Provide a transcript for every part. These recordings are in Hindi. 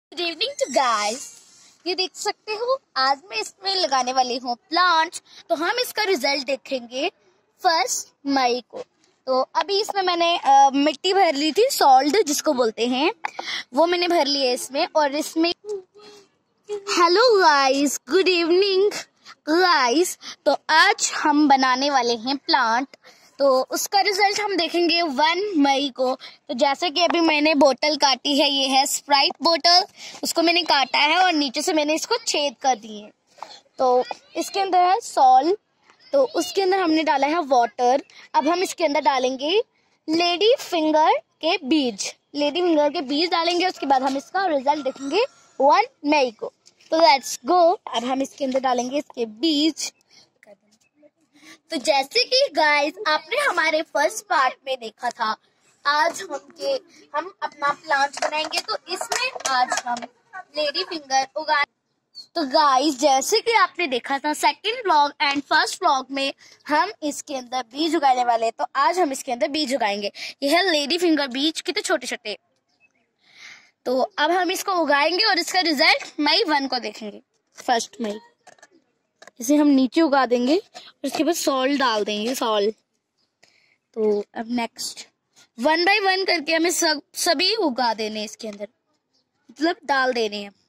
Good evening to guys. ये देख सकते हो, आज मैं इसमें लगाने वाली हूँ प्लांट्स। तो हम इसका रिजल्ट देखेंगे 1 मई को। तो अभी इसमें मैंने मिट्टी भर ली थी, सॉल्ट जिसको बोलते हैं, वो मैंने भर ली है इसमें। और इसमें hello guys, good evening guys. तो आज हम बनाने वाले हैं प्लांट। तो उसका रिजल्ट हम देखेंगे 1 मई को। तो जैसे कि अभी मैंने बोतल काटी है, ये है स्प्राइट बोतल, उसको मैंने काटा है और नीचे से मैंने इसको छेद कर दिए। तो इसके अंदर है सॉल्ट, तो उसके अंदर हमने डाला है वाटर। अब हम इसके अंदर डालेंगे लेडी फिंगर के बीज, लेडी फिंगर के बीज डालेंगे। उसके बाद हम इसका रिजल्ट देखेंगे 1 मई को। तो लेट्स गो। अब हम इसके अंदर डालेंगे इसके बीज। तो जैसे कि गाइस आपने हमारे फर्स्ट पार्ट में देखा था, आज हम अपना प्लांट बनाएंगे। तो इसमें आज हम लेडी फिंगर उगा। तो गाइस जैसे कि आपने देखा था second vlog and first vlog में, हम इसके अंदर बीज उगाने वाले हैं। तो आज हम इसके अंदर बीज उगाएंगे। ये है लेडी फिंगर बीज, कितने छोटे छोटे। तो अब हम इसको उगाएंगे और इसका रिजल्ट May 1 को देखेंगे, 1 मई। इसे हम नीचे उगा देंगे और उसके बाद सॉल्ट डाल देंगे, सॉल्ट। तो अब नेक्स्ट 1 बाय 1 करके हमें सभी उगा देने इसके अंदर, मतलब डाल देने हैं।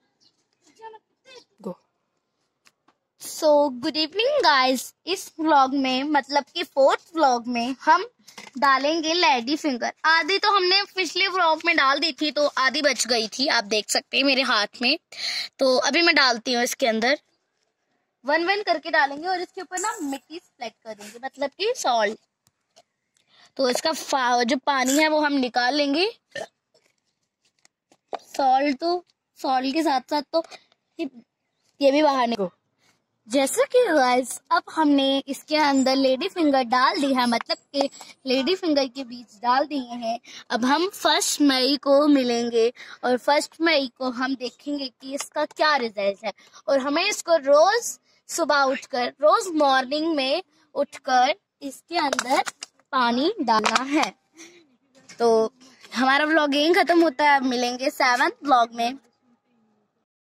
So good evening guys. इस व्लॉग में, मतलब कि फोर्थ व्लॉग में, हम डालेंगे लेडी फिंगर। आधी तो हमने पिछले व्लॉग में डाल दी थी, तो आधी बच गई थी, आप देख सकते हैं मेरे हाथ में। तो अभी मैं डालती हूँ इसके अंदर, 1 करके डालेंगे और इसके ऊपर ना मिट्टी स्प्रेड कर देंगे, मतलब कि सॉल्ट। तो इसका जो पानी है वो हम निकाल लेंगे। सॉल्ट के साथ साथ तो ये भी बाहर निकल। जैसा कि गाइस अब हमने इसके अंदर लेडी फिंगर डाल दी है, मतलब कि लेडी फिंगर के बीज डाल दिए हैं। अब हम 1 मई को मिलेंगे और 1 मई को हम देखेंगे कि इसका क्या रिजल्ट है। और हमें इसको रोज सुबह उठकर, रोज मॉर्निंग में उठकर इसके अंदर पानी डालना है। तो हमारा व्लॉग यहीं खत्म होता है। मिलेंगे 7th व्लॉग में।